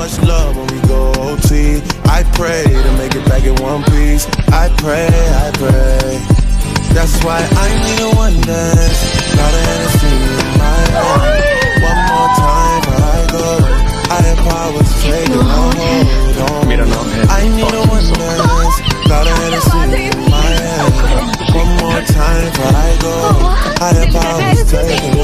much love when we go OT. I pray to make it back in one piece. I pray. That's why I need a one dance. Got a Hennessy in my hand. One more time before I go. Higher powers take a hold on. I need a one dance. Got a Hennessy in my hand. One more time before I go. Higher powers take a